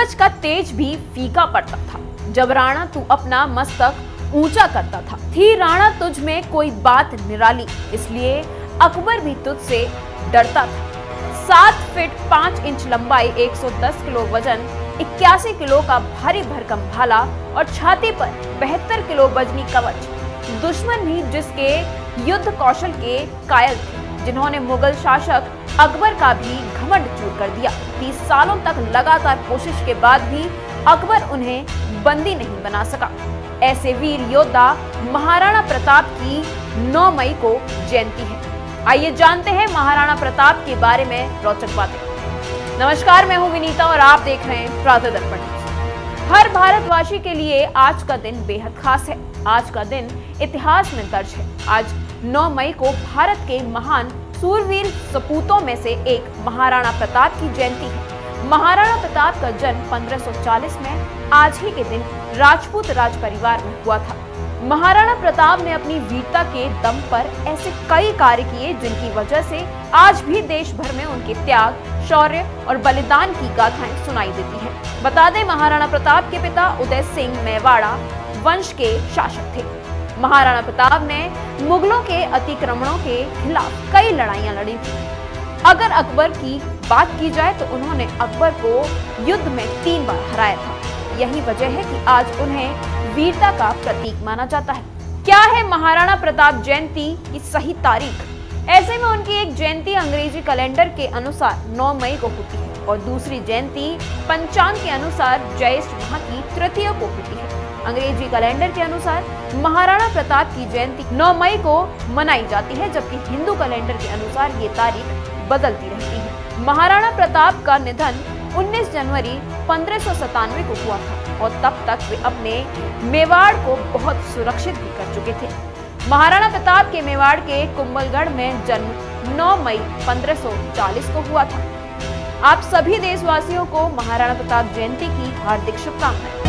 सूरज का तेज भी फीका पड़ता था जब राणा तू अपना मस्तक ऊंचा करता था। थी राणा तुझ में कोई बात निराली, इसलिए अकबर भी तुझसे डरता था। 7 फीट 5 इंच लंबाई, 110 किलो वजन, 81 किलो का भारी भरकम भाला और छाती पर 72 किलो वजनी कवच। दुश्मन भी जिसके युद्ध कौशल के कायल थे, जिन्होंने मुगल शासक अकबर का भी घमंड चूर कर दिया। 30 सालों तक लगातार कोशिश के बाद भी अकबर उन्हें बंदी नहीं बना सका। ऐसे वीर योद्धा महाराणा प्रताप की 9 मई को जयंती है। आइए जानते हैं महाराणा प्रताप के बारे में रोचक बातें। नमस्कार, मैं हूं विनीता और आप देख रहे हैं प्रातः दर्पण। हर भारतवासी के लिए आज का दिन बेहद खास है। आज का दिन इतिहास में दर्ज है। आज 9 मई को भारत के महान सूरवीर सपूतों में से एक महाराणा प्रताप की जयंती है। महाराणा प्रताप का जन्म 1540 में आज ही के दिन राजपूत राज परिवार में हुआ था। महाराणा प्रताप ने अपनी वीरता के दम पर ऐसे कई कार्य किए जिनकी वजह से आज भी देश भर में उनके त्याग, शौर्य और बलिदान की गाथाएं सुनाई देती हैं। बता दें, महाराणा प्रताप के पिता उदय सिंह मेवाड़ा वंश के शासक थे। महाराणा प्रताप ने मुगलों के अतिक्रमणों के खिलाफ कई लड़ाइयां लड़ी थी। अगर अकबर की बात की जाए तो उन्होंने अकबर को युद्ध में 3 बार हराया था। यही वजह है कि आज उन्हें वीरता का प्रतीक माना जाता है। क्या है महाराणा प्रताप जयंती की सही तारीख? ऐसे में उनकी एक जयंती अंग्रेजी कैलेंडर के अनुसार 9 मई को होती है और दूसरी जयंती पंचांग के अनुसार ज्येष्ठ माह की तृतीया को होती है। अंग्रेजी कैलेंडर के अनुसार महाराणा प्रताप की जयंती 9 मई को मनाई जाती है, जबकि हिंदू कैलेंडर के अनुसार ये तारीख बदलती रहती है। महाराणा प्रताप का निधन 19 जनवरी 1597 को हुआ था और तब तक वे अपने मेवाड़ को बहुत सुरक्षित भी कर चुके थे। महाराणा प्रताप के मेवाड़ के कुंभलगढ़ में जन्म 9 मई 1540 को हुआ था। आप सभी देशवासियों को महाराणा प्रताप जयंती की हार्दिक शुभकामनाएं।